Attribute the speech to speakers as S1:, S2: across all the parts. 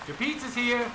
S1: Your pizza's here.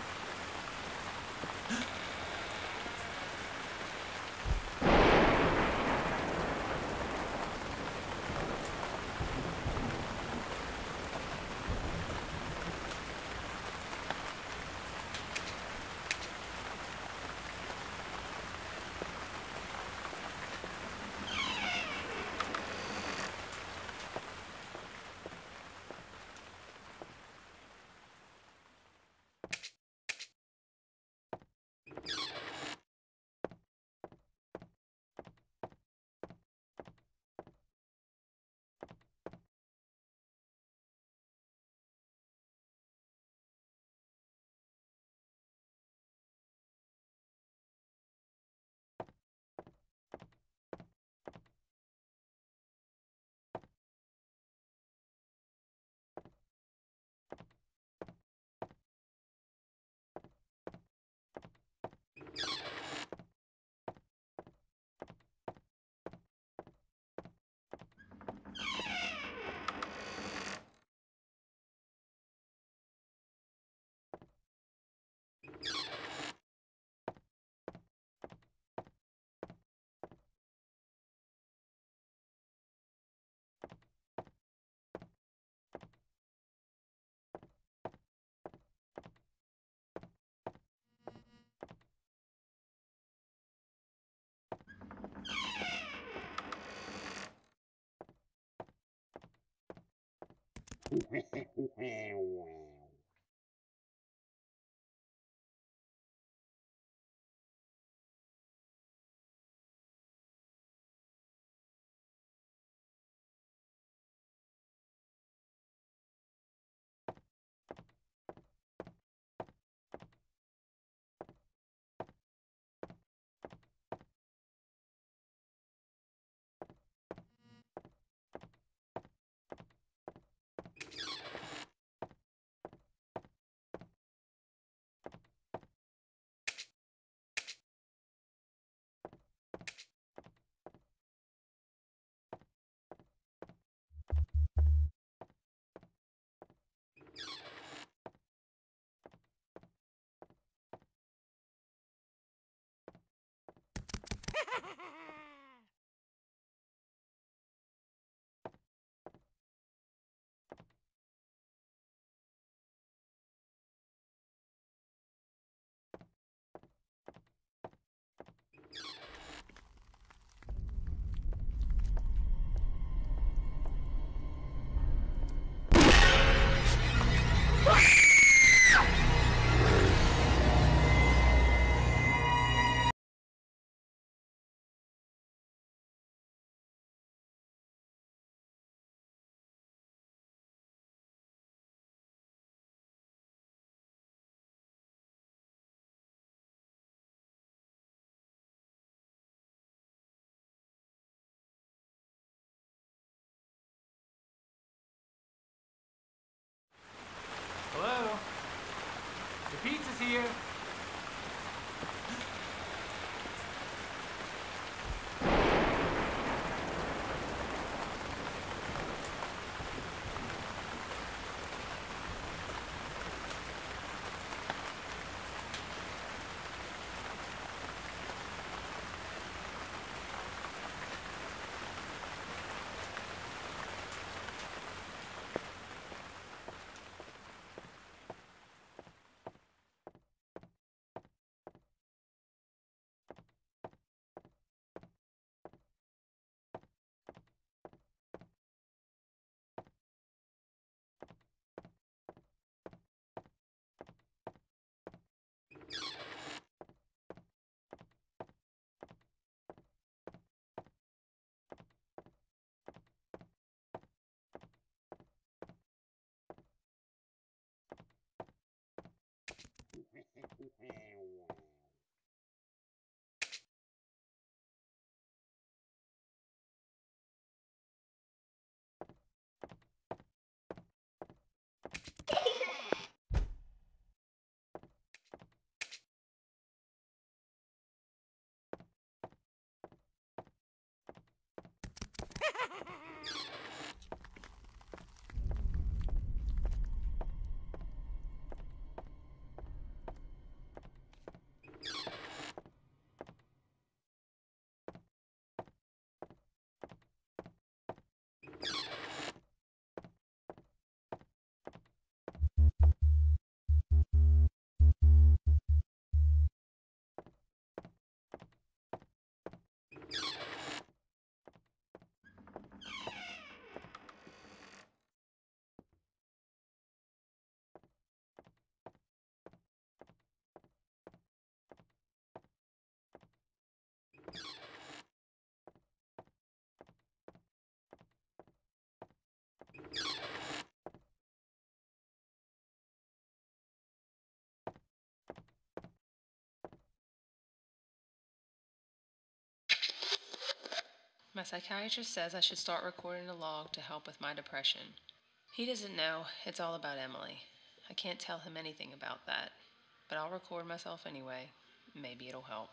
S1: My psychiatrist says I should start recording a log to help with my depression. He doesn't know it's all about Emily. I can't tell him anything about that, but I'll record myself anyway. Maybe it'll help.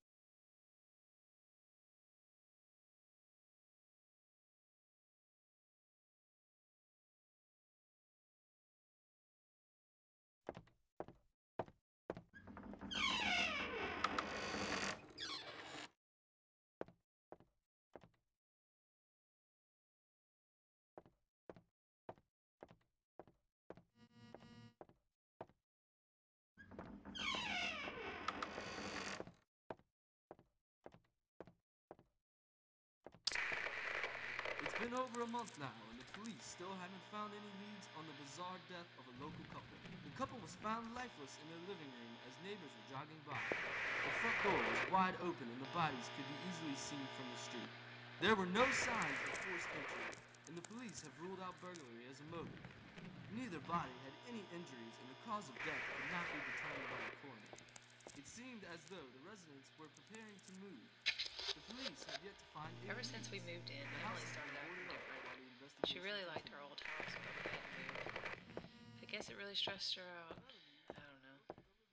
S2: It's been over a month now, and the police still haven't found any leads on the bizarre death of a local couple. The couple was found lifeless in their living room as neighbors were jogging by. The front door was wide open and the bodies could be easily seen from the street. There were no signs of forced entry, and the police have ruled out burglary as a motive. Neither body had any injuries, and the cause of death could not be determined by the coroner. It seemed as though the residents were preparing to move. The police have yet to find any
S1: Ever since we
S2: leads.
S1: moved in,
S2: The
S1: Emily
S2: house has
S1: started
S2: been
S1: acting
S2: boarded up
S1: different.
S2: while the
S1: She
S2: investigation
S1: really liked her
S2: continues.
S1: old house, but we had to move. I guess it really stressed her out. I don't know.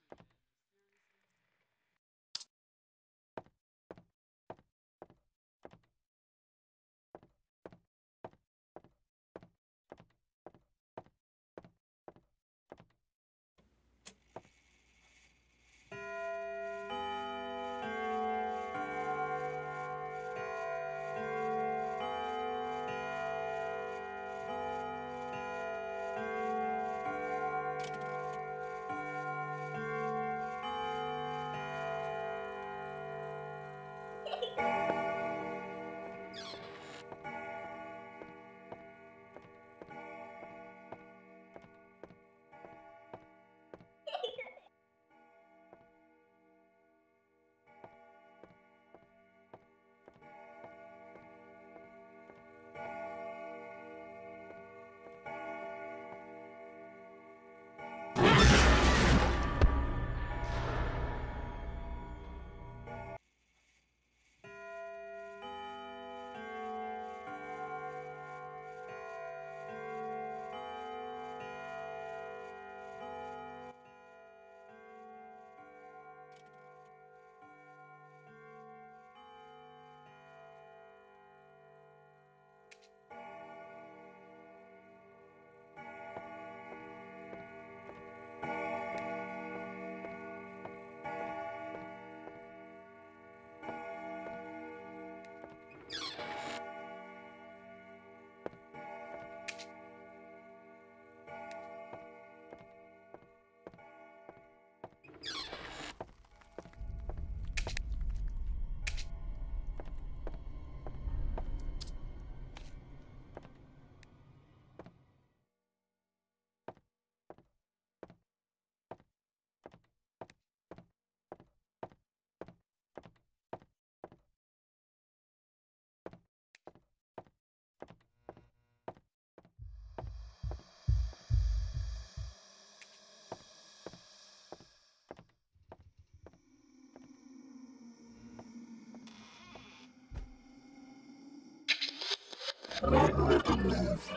S3: Never to move.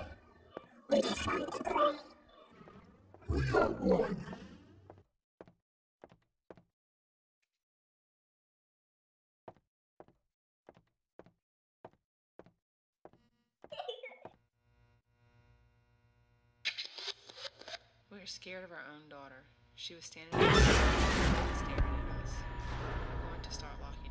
S3: We just want to play. We are one.
S1: We were scared of our own daughter. She was standing there staring at us. We're going to start locking